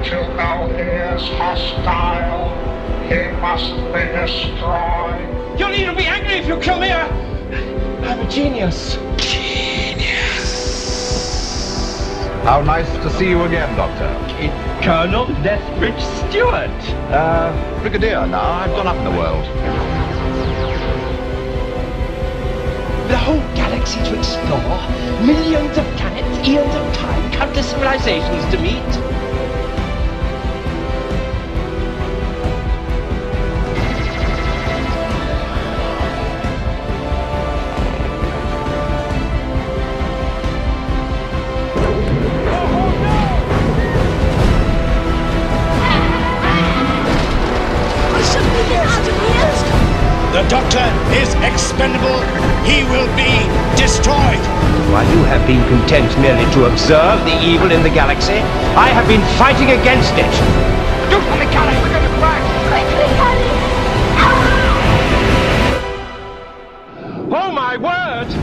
Don't you know he is hostile? He must be destroyed. You'll need to be angry if you kill me. I'm a genius. How nice to see you again, Doctor. Colonel Lethbridge Stewart. Brigadier now. I've gone up in the world. The whole galaxy to explore. Millions of planets, eons of time, countless civilizations to meet. The Doctor is expendable. He will be destroyed. While you have been content merely to observe the evil in the galaxy, I have been fighting against it. Do something, Callie! We're going to crash! Quickly, Callie! Oh, my word!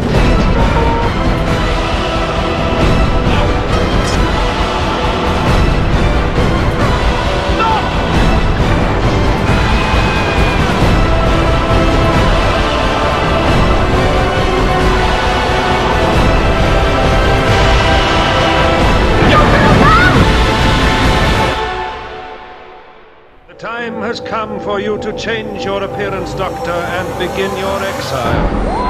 The time has come for you to change your appearance, Doctor, and begin your exile.